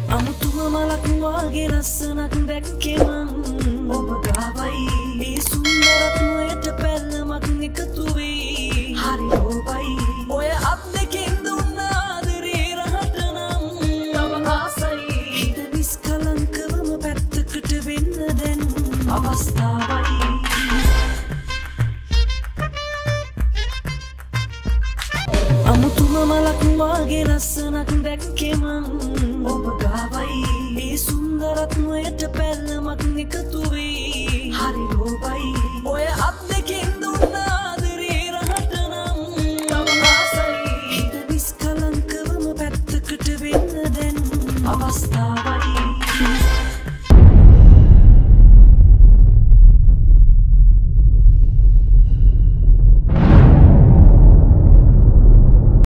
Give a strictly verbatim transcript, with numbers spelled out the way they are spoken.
අමුතුම මලක් වාගේ ලස්සනක් දැක්කේ මං ඔබ ගාවයි මේ සුන්දරත්වයට පැල්ලමක් එකතු වෙයි හරි ලෝභයි ඔය අත් දෙකෙන් දුන්න ආදරේ රහට නම් තව ආසයි හිත නිස්කලංකවම පැත්තකට වෙන්න දැන් අවස්ථාවයි අමුතුම මලක් වාගේ ලස්සනක් දැක්කේ මං ඔබ ගාවයි මේ සුන්දරත්වයට පැල්ලමක් එකතු වෙයි හරි ලෝභයි ඔය අත් දෙකෙන් දුන්න ආදරේ රහට නම් තව ආසයි හිත නිස්කලංකවම පැත්තකට වෙන්න දැන් අවස්ථාවයි